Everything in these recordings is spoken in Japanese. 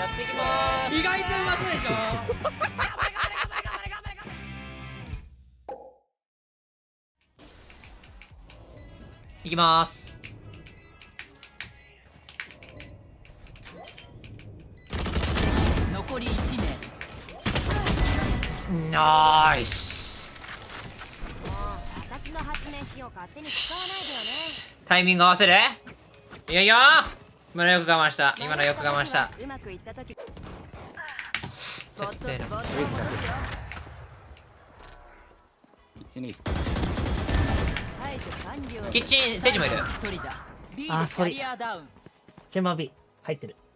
やっていきまーす。 意外とうまそうでしょ。いきまーす。 残り1名。 ナイス。 私の発明品を勝手に使わないでよね。 タイミング合わせる。いやいや、今のよく我慢した。今のよく我慢した。 うまくいった時。 さっき強いな。キッチンセージもいる。 あ、それ。チェマビ入ってる。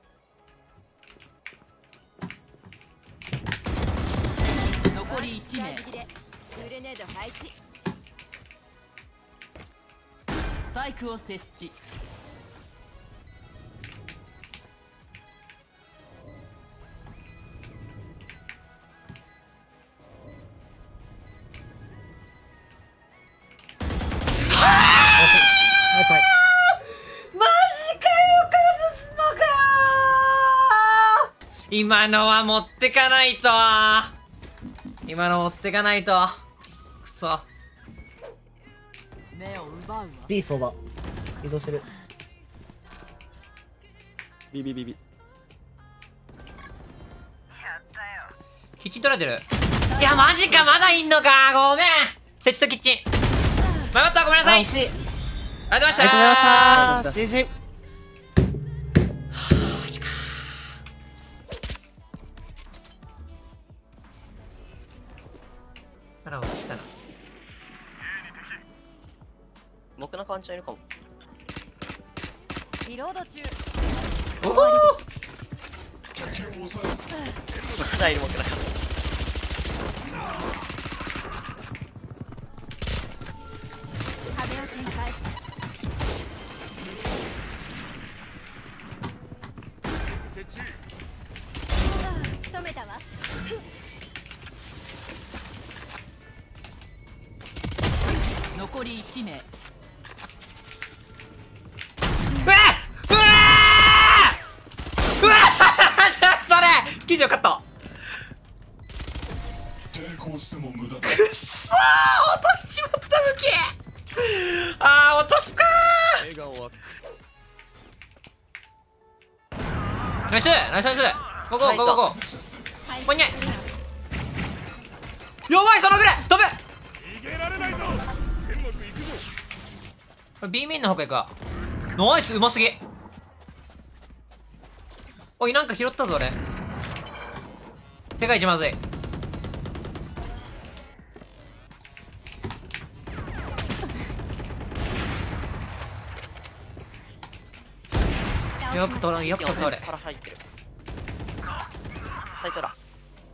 残り1名。 グレネード配置。 スパイクを設置。 今のは持ってかないと。今の持ってかないと。くそ。 目を奪うわ。 B 相場移動してる。 ビビビビ。 キッチン取られてる。いやマジか、まだいんのか。ごめん。設置とキッチン迷った。ごめんなさい。 惜しい。 ありがとうございました。 ありがとうございました。GG。 マジか。あら、来たな。 僕の感情いるかも。 リロード中。 おお。 僕がいる僕だから。 壁を展開。仕留めたわ。 残り1名。 うわうわうわそれ記事をカット。くっそー、落としちまった武器。あー、落とすかー。ナイスナイスナイス。ゴーゴーゴーゴーゴー。もういね。やばい、そのぐらい飛ぶ。B メインの方がいくわ。ナイス、うますぎ。おい、なんか拾ったぞ俺。世界一まずい。よく取る、よく取る。 腹入ってる。サイトだ。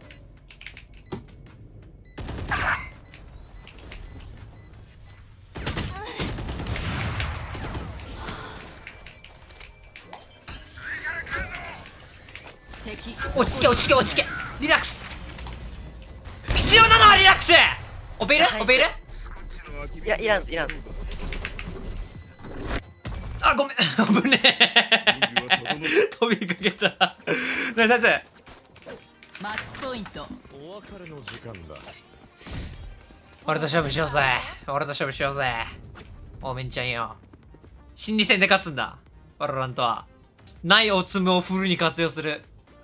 落ち着け落ち着け落ち着け。リラックス。必要なのはリラックス。オペいるオペいる。 いや、いらんすいらんす。 あ、ごめん。危ねえ。飛びかけた。ナイスナイス。 マッチポイント。 お別れの時間だ。 俺と勝負しようぜ。俺と勝負しようぜ。おめんちゃんよ。心理戦で勝つんだ。バロラントは。ないおつむをフルに活用する。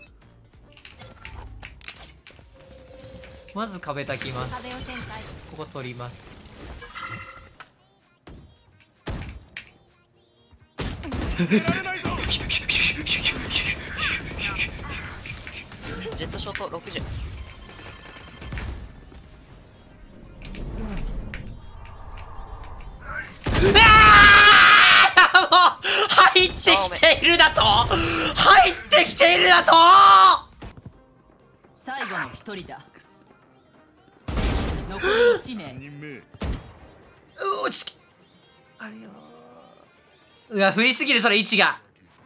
まず壁焚きます。 壁を展開。 ここ取ります。 ジェットショート60。 もう入ってきているだと。入ってきているだと。 最後の1人だ。残り1名。 うちきあれよ。うわ、振りすぎるそれ位置が。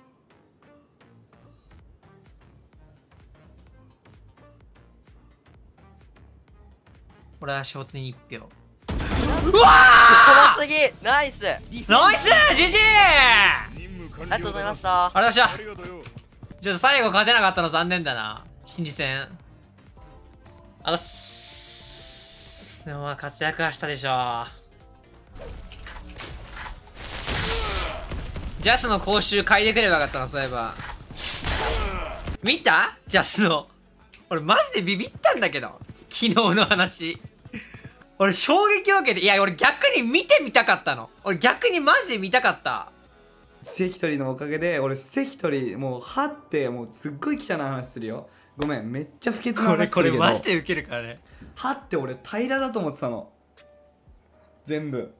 俺はショートに1票。うわすぎナイス。 ナイス GG。 ありがとうございました。 ありがとうございました。 ちょっと最後勝てなかったの残念だな。心理戦。あっす。でもまあ活躍はしたでしょう。ジャスの講習嗅いでくればよかったの、そういえば。見た？ジャスの。俺マジでビビったんだけど。昨日の話。俺衝撃を受けて、いや俺逆に見てみたかったの。俺逆にマジで見たかった。 関取のおかげで俺関取もうはってもうすっごい汚い話するよ。ごめんめっちゃ不潔な話するけど、 これマジでウケるからね。 はって俺平らだと思ってたの。全部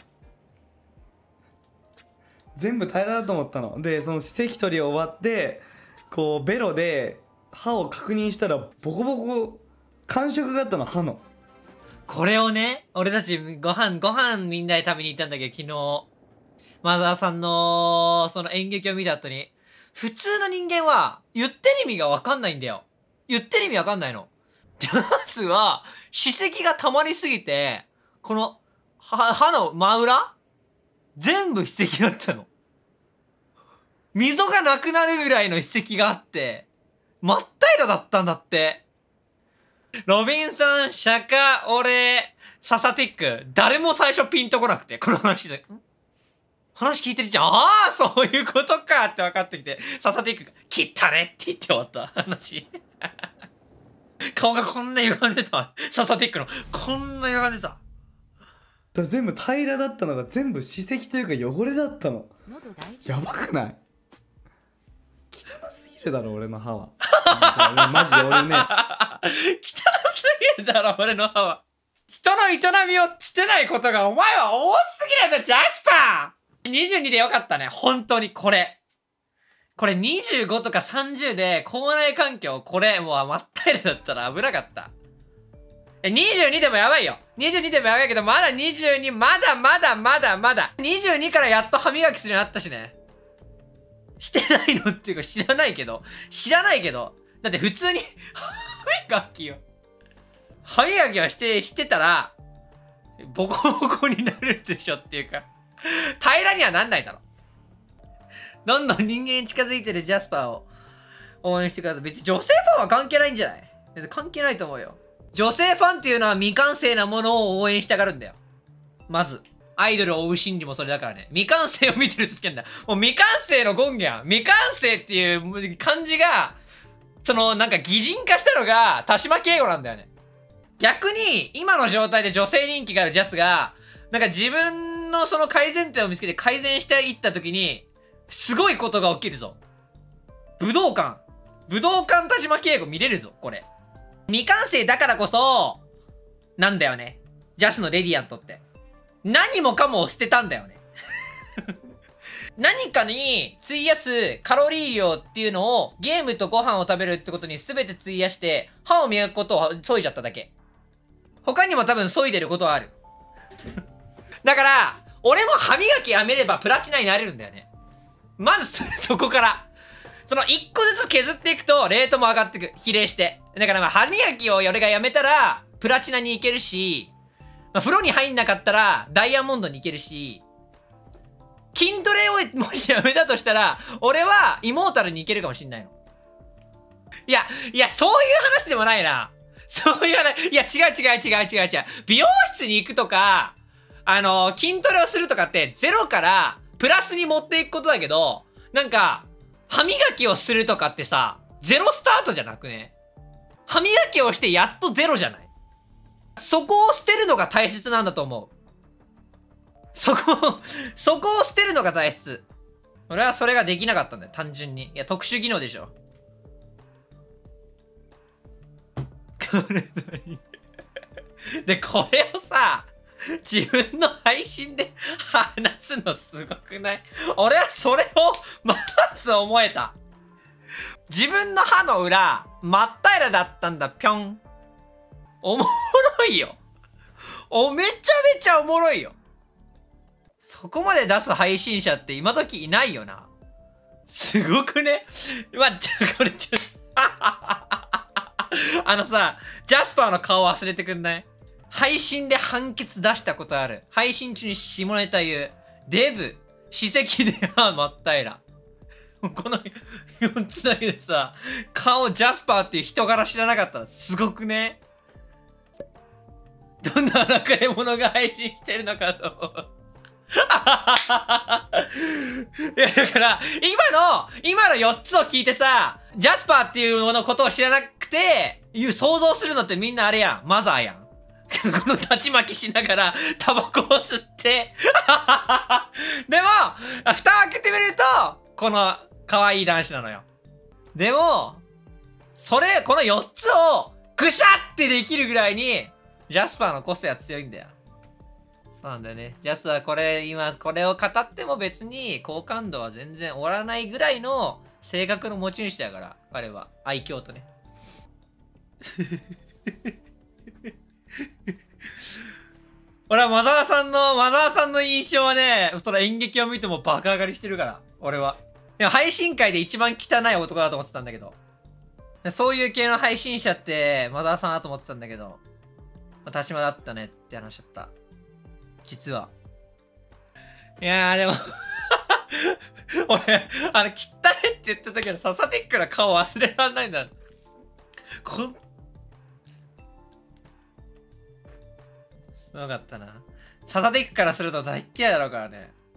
平らだと思ったの。でその関取終わってこうベロで歯を確認したらボコボコ感触があったの、歯の。 これをね、俺たちご飯みんなで食べに行ったんだけど、昨日マザーさんのその演劇を見た後に、普通の人間は言ってる意味が分かんないんだよ。言ってる意味分かんないの。ジャスは歯石が溜まりすぎて、この歯の真裏全部歯石だったの。溝がなくなるぐらいの歯石があって、真っ平らだったんだって。ロビンさん、シャカ、俺、ササティック、誰も最初ピンとこなくて、この話で。話聞いてるじゃん。ああ、そういうことかって分かってきて、ササティックが、切ったねって言って終わった話。顔がこんな歪んでた。ササティックの、こんな歪んでた。 だから全部平らだったのが全部歯石というか汚れだったの。やばくない？汚すぎるだろ俺の歯は。マジで俺ね。 汚すぎるだろ俺の歯は。人の営みを捨てないことがお前は多すぎるんだジャスパー。22でよかったね本当に。これ25とか30で校内環境これもう真っ平らだったら危なかった。22でもやばいよ。22でもやばいけどまだ22まだ22からやっと歯磨きするようになったしね。してないのっていうか知らないけどだって普通に歯磨きはしてたらボコボコになるでしょっていうか平らにはなんないだろ。どんどん人間に近づいてるジャスパーを応援してください。別に女性ファンは関係ないんじゃない？関係ないと思うよ。女性ファンっていうのは未完成なものを応援したがるんだよ。まずアイドルを追う心理もそれだからね。未完成を見てると好きなんだ。もう未完成の権限。未完成っていう感じが、そのなんか擬人化したのが田島圭吾なんだよね。逆に今の状態で女性人気があるジャスが、なんか自分のその改善点を見つけて改善していった時に、すごいことが起きるぞ。武道館田島圭吾見れるぞ、これ。未完成だからこそ、なんだよね。ジャスのレディアントって。何もかもを捨てたんだよね。何かに費やすカロリー量っていうのをゲームとご飯を食べるってことに全て費やして歯を磨くことを削いじゃっただけ。他にも多分削いでることはある。だから、俺も歯磨きやめればプラチナになれるんだよね。まずそこから。その一個ずつ削っていくとレートも上がっていく。比例して。だからまあ歯磨きを俺がやめたらプラチナに行けるし、まあ、風呂に入んなかったらダイヤモンドに行けるし、筋トレをもしやめたとしたら、俺はイモータルに行けるかもしんないの。いや、そういう話でもないな。そういう話、いや、違う。美容室に行くとか、筋トレをするとかってゼロからプラスに持っていくことだけど、なんか、歯磨きをするとかってさ、ゼロスタートじゃなくね？歯磨きをしてやっとゼロじゃない？そこを捨てるのが大切なんだと思う。そこを捨てるのが大切。俺はそれができなかったんだよ、単純に。いや、特殊技能でしょ。で、これをさ、自分の配信で話すのすごくない？俺はそれをまず思えた。自分の歯の裏、真っ平らだったんだ、ぴょん。おもろいよ。めちゃめちゃおもろいよ。そこまで出す配信者って今時いないよな。すごくね？これちょっとさ、ジャスパーの顔忘れてくんない？配信で判決出したことある。配信中に下ネタ言う。デブ、歯石で真っ平ら。 この4つだけでさ、顔ジャスパーっていう人柄知らなかったらすごくね。どんな荒くれ者が配信してるのかと思う。いや、だから、今の4つを聞いてさ、ジャスパーっていうものことを知らなくて、想像するのってみんなあれやん。マザーやん。この立ち巻きしながら、タバコを吸って。でも、蓋を開けてみると、この可愛い男子なのよ。でも、この4つを、ぐしゃってできるぐらいに、ジャスパーの個性は強いんだよ。そうなんだよね。ジャスはこれを語っても別に好感度は全然おらないぐらいの性格の持ち主だから、彼は。愛嬌とね。俺はマザーさんの印象はね、その演劇を見ても爆上がりしてるから、俺は。いや、配信界で一番汚い男だと思ってたんだけど。そういう系の配信者って、マザーさんだと思ってたんだけど、田島だったねって話だった。実は。いやーでも俺、汚ねって言ってたけど、ササティックな顔忘れらんないんだ。すごかったな。ササティックからすると大っ嫌いだろうからね。